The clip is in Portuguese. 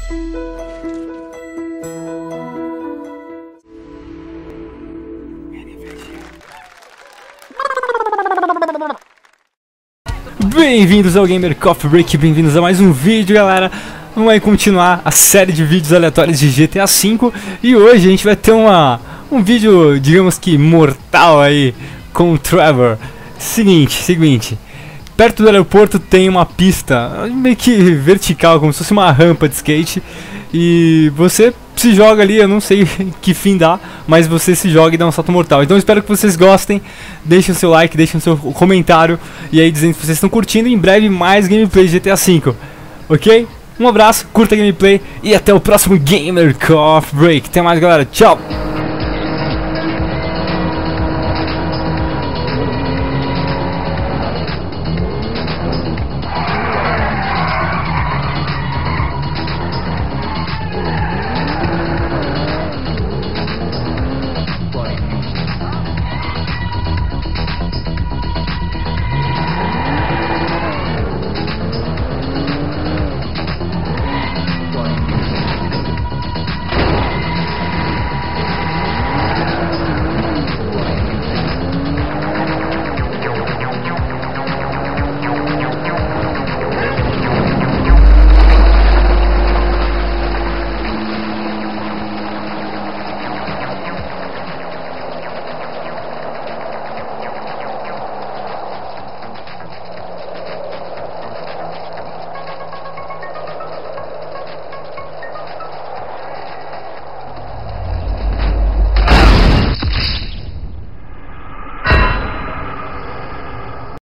Bem-vindos ao Gamer Coffee Break, bem-vindos a mais um vídeo, galera. Vamos aí continuar a série de vídeos aleatórios de GTA V. E hoje a gente vai ter um vídeo, digamos que mortal aí, com o Trevor. Seguinte, perto do aeroporto tem uma pista meio que vertical, como se fosse uma rampa de skate. E você se joga ali, eu não sei que fim dá, mas você se joga e dá um salto mortal. Então eu espero que vocês gostem, deixem o seu like, deixem o seu comentário e aí dizendo que vocês estão curtindo. Em breve mais gameplay de GTA V, ok? Um abraço, curta a gameplay e até o próximo Gamer Coffee Break. Até mais, galera, tchau!